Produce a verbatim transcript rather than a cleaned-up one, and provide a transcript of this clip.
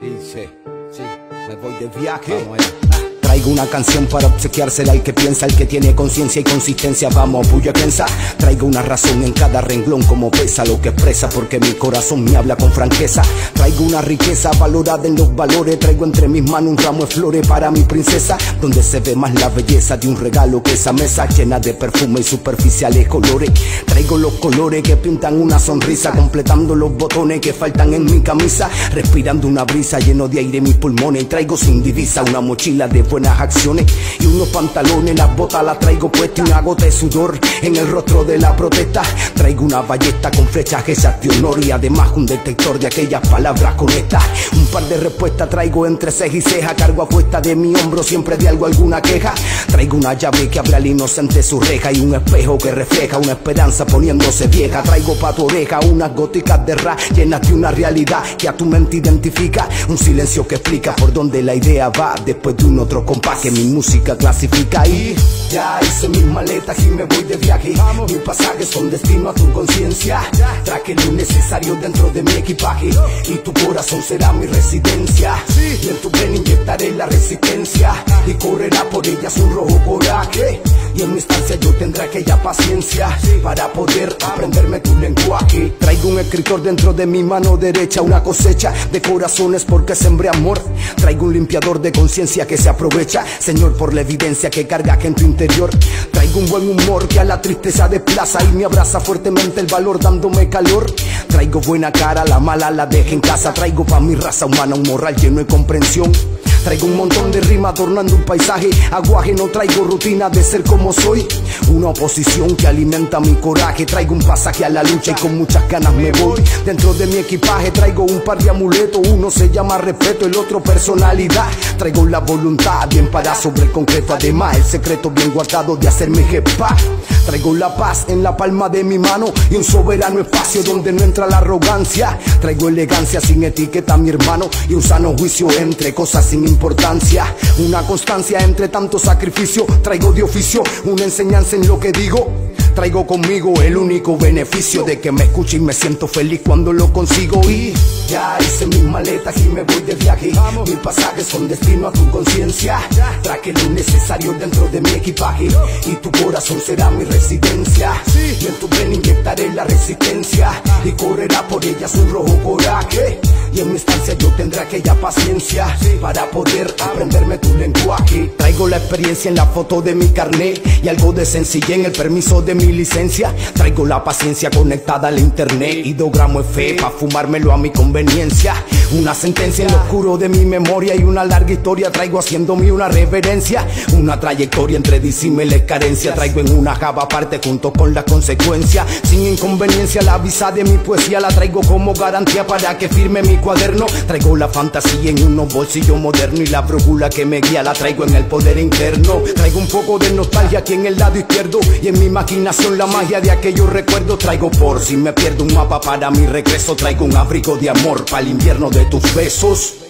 Dice, sí, me voy de viaje. Vamos allá. Traigo una canción para obsequiársela al que piensa, al que tiene conciencia y consistencia. Vamos, puya, piensa. Traigo una razón en cada renglón como pesa lo que expresa, porque mi corazón me habla con franqueza. Traigo una riqueza valorada en los valores. Traigo entre mis manos un ramo de flores para mi princesa, donde se ve más la belleza de un regalo que esa mesa llena de perfume y superficiales colores. Traigo los colores que pintan una sonrisa, completando los botones que faltan en mi camisa, respirando una brisa lleno de aire en mis pulmones. Traigo sin divisa una mochila de buenas acciones y unos pantalones, las botas las traigo puestas y una gota de sudor en el rostro de la protesta. Traigo una ballesta con flechas hechas de honor y además un detector de aquellas palabras honestas. Un par de respuestas traigo entre ceja y ceja, cargo a cuesta de mi hombro siempre de algo alguna queja. Traigo una llave que abre al inocente su reja y un espejo que refleja una esperanza poniéndose vieja. Traigo pa' tu oreja unas góticas de ra llenas de una realidad que a tu mente identifica, un silencio que explica por dónde la idea va después de un otro compás que mi música clasifica. Y ya hice mis maletas y me voy de viaje. Mis pasajes son destino a tu conciencia. Traje lo necesario dentro de mi equipaje y tu corazón será mi residencia. Y en tu ven inyectaré la resistencia y correrá por ellas un rojo coraje. Y en mi instancia yo tendré aquella paciencia para poder aprenderme tu lenguaje. Traigo un escritor dentro de mi mano derecha, una cosecha de corazones porque sembré amor. Traigo un limpiador de conciencia que se aprovecha, Señor, por la evidencia que carga en tu interior. Traigo un buen humor que a la tristeza desplaza y me abraza fuertemente el valor dándome calor. Traigo buena cara, la mala la deje en casa. Traigo pa' mi raza humana un morral lleno de comprensión. Traigo un montón de rima adornando un paisaje, aguaje, no traigo rutina de ser como soy. Una oposición que alimenta mi coraje. Traigo un pasaje a la lucha y con muchas ganas me voy. Dentro de mi equipaje traigo un par de amuletos, uno se llama respeto, el otro personalidad. Traigo la voluntad bien parada sobre el concreto, además el secreto bien guardado de hacerme jepa. Traigo la paz en la palma de mi mano y un soberano espacio donde no entra la arrogancia. Traigo elegancia sin etiqueta, mi hermano, y un sano juicio entre cosas sin importancia. Una constancia entre tanto sacrificio. Traigo de oficio una enseñanza en lo que digo. Traigo conmigo el único beneficio de que me escuche y me siento feliz cuando lo consigo. Y ya hice mis maletas y me voy de viaje. Mis pasajes son destino a tu conciencia. Traje lo necesario dentro de mi equipaje y tu corazón será mi residencia. Y en tu ven inyectaré la resistencia y correrá por ellas un rojo coraje. Y en mi estancia yo tendré aquella paciencia para poder aprenderme tu lenguaje. Traigo la experiencia en la foto de mi carnet y algo de sencillez en el permiso de mi licencia. Traigo la paciencia conectada al internet y dos gramos de fe pa' fumármelo a mi conveniencia. Una sentencia en lo oscuro de mi memoria y una larga historia traigo haciéndome una reverencia. Una trayectoria entre disímiles carencias traigo en una java aparte junto con la consecuencia. Sin inconveniencia la visa de mi poesía la traigo como garantía para que firme mi cuaderno. Traigo la fantasía en unos bolsillos modernos y la brújula que me guía la traigo en el poder interno. Traigo un poco de nostalgia aquí en el lado izquierdo y en mi imaginación la magia de aquellos recuerdos. Traigo por si me pierdo un mapa para mi regreso. Traigo un abrigo de amor para el invierno de tus besos.